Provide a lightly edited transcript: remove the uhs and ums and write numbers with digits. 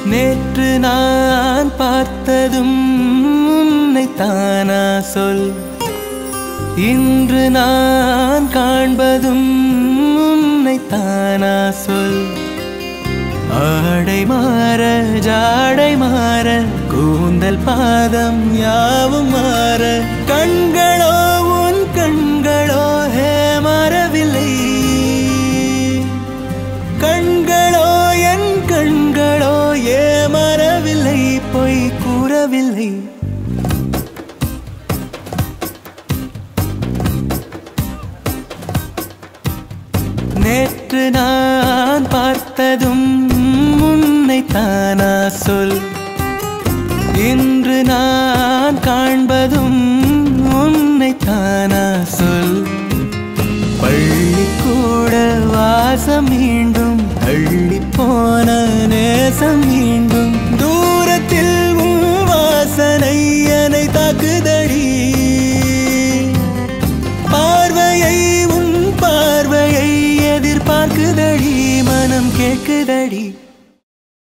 நேற்று நான் பார்த்ததும் உன்னைத்தானா சொல், இன்று நான் காண்பதும் உன்னைத்தானா சொல். ஆடை மாற ஜாடை மாற கூந்தல் பாதம் யாவும் மாற, கண்களோ உன் கண்களோ ஹே மறவில்லை, கண்களோ என் கண்களோ ஏ மறவில்லை, பொய் கூறவில்லை. நேற்று நான் பார்த்ததும் உன்னைத்தானா சொல், இன்று நான் காண்பதும் உன்னைத்தானா சொல். பள்ளிக்கூட வாசம் மீண்டும், தள்ளி போன நேசம் மீண்டும், தூரத்தில் உன் வாசனை என்னை தாக்குதடி. பார்வையை உன் பார்வையை எதிர்பார்க்குதடி, மனம் கேட்குதடி.